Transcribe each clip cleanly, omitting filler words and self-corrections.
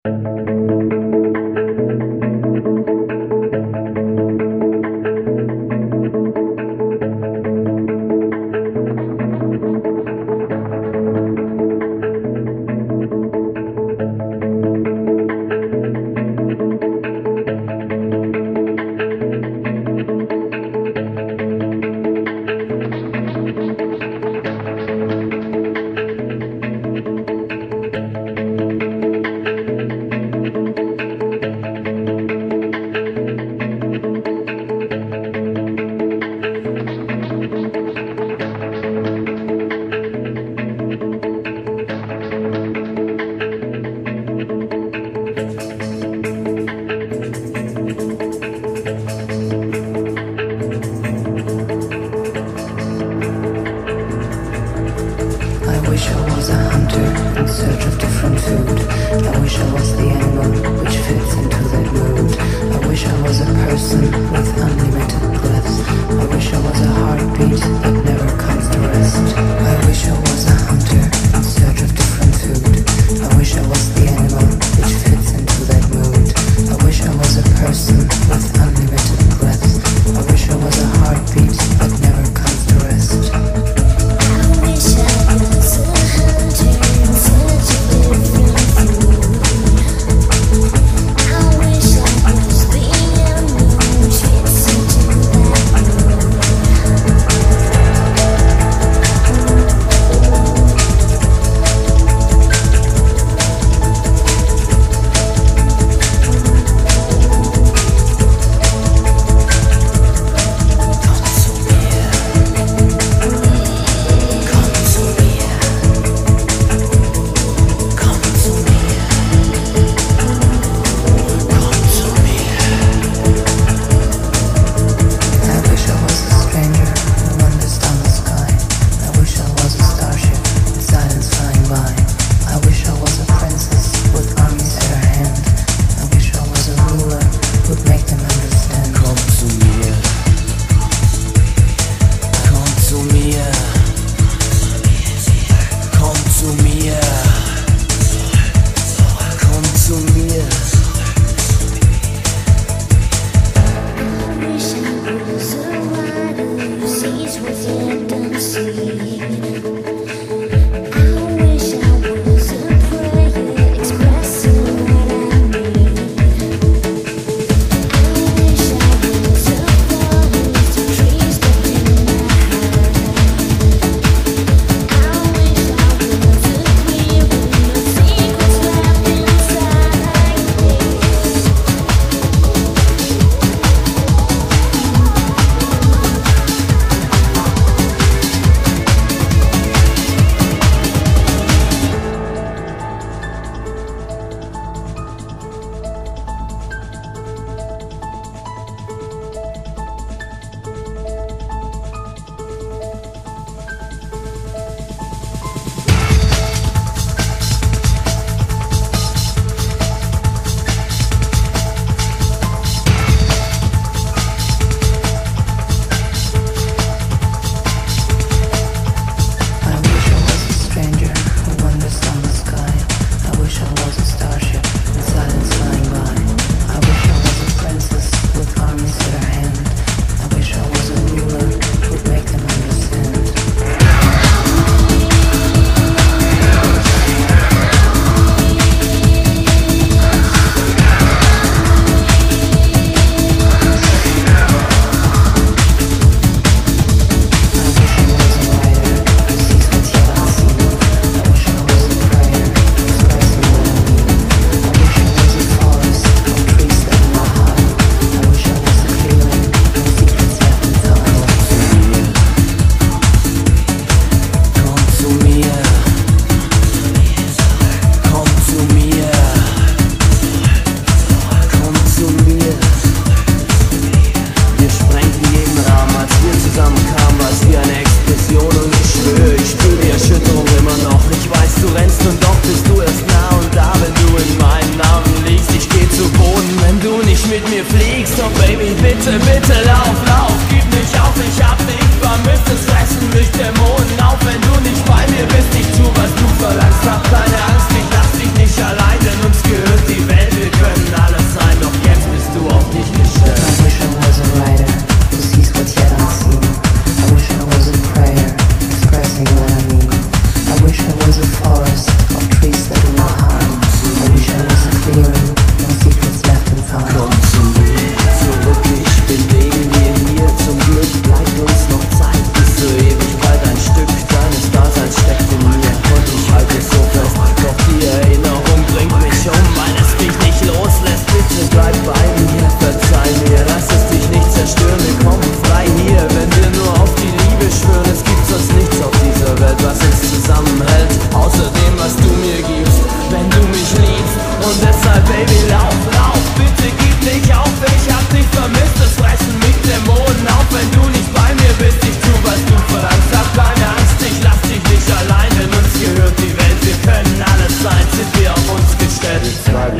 I wish I was being moved into that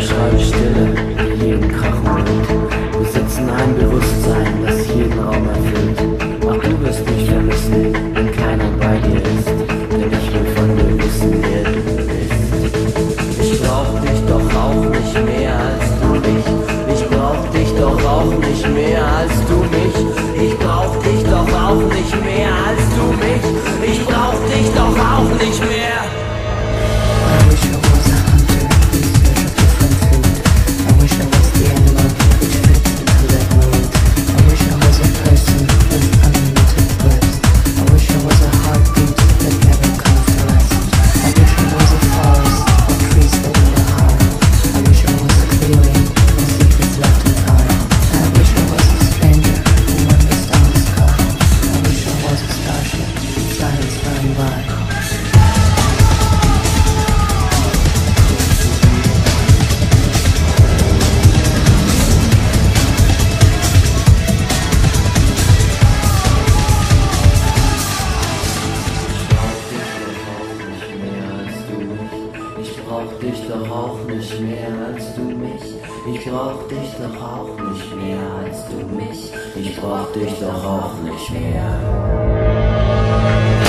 beschreibe Stille, die jeden Krach umhüllt. Besitzen ein Bewusstsein, das jeden Raum erfüllt. Ach, du wirst mich vermissen, wenn keiner bei dir ist, denn ich will von dir wissen, wer du bist. Ich brauch dich doch auch nicht mehr als du mich. Ich brauch dich doch auch nicht mehr als du mich. Ich brauch dich doch auch nicht mehr als du mich. Ich brauch dich doch auch nicht mehr. I wish I was a hunter in search of different food. I wish I was the animal which fits into that mold. I wish I was a person with unlimited breath. I wish I was a heartbeat that never comes to rest. I wish I was a forest of trees that never harm. I wish I was a clearing of secrets left unfound. I wish I was a stranger who wanders down the sky. I wish I was a starship, silence flying by. Ich brauch dich doch auch nicht mehr als du mich. Ich brauch dich doch auch nicht mehr als du mich. Ich brauch dich doch auch nicht mehr.